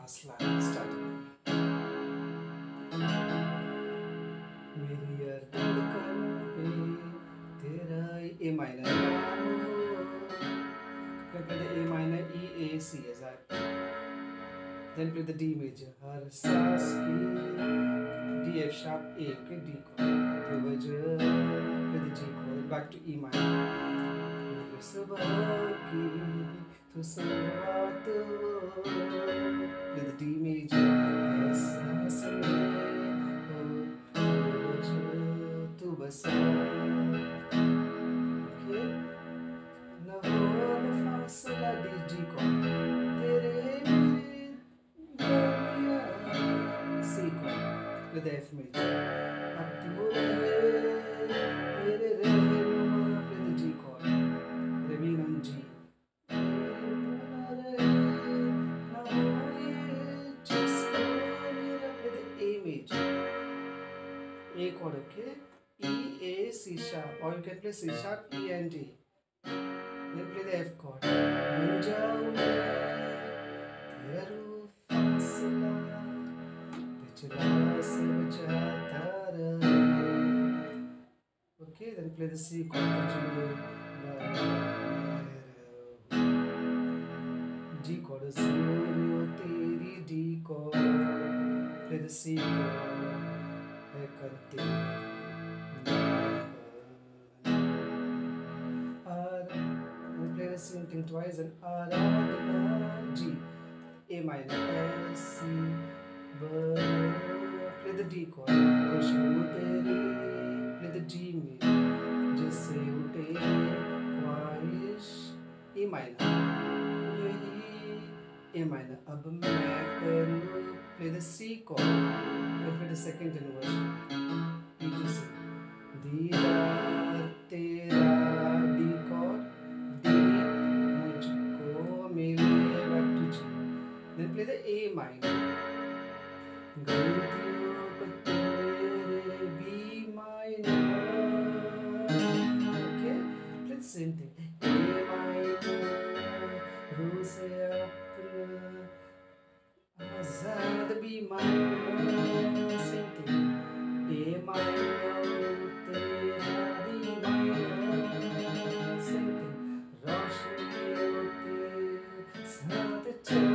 Fasla start. मेरी यार धड़कन पे तेरा A minor नाम हो. Can play the A minor, E, A, C as that. Then play the D major. हर सांस की D, F sharp, A, okay, D chord. तो वजह play the G chord. Back to E minor. मेरे सुबह की तो सुबह तो play the D major. एहसास में हो वजह तो बसा. Okay. न हो न फासला D, G chord. तेरे मेरे दरमियाँ C chord. Play the F major. अब तू रहे मेरे रहनुमा. Play the G chord. Remain on G. A major. A chord, okay? E, A, C sharp. Or you can play C sharp, E and D. Then play the F chord. बन जाऊं मैं तेरा रूह फासला पिछला सब चाहता रहे. Okay, then play the C chord. G chord is Suryo teri D chord. Play the C chord. है करते play the same thing twice and G, A minor, S, C, B. Play the D chord. खुशबू तेरी. Play the G major. जिससे उठे ख्वाहिश. E minor. A minor. अब मैं करूँ. Play the C chord. Then play the second inversion. E to C. दीदार तेरा D chord. D मुझको मिले. Back to G. Then play the A minor. गलतियों को तेरे B minor. Okay, play the same thing. A minor. रूह से अपना आजाद B minor. Same thing. A minor तेरा B minor. Same thing. रोशनी तेरे साथ चल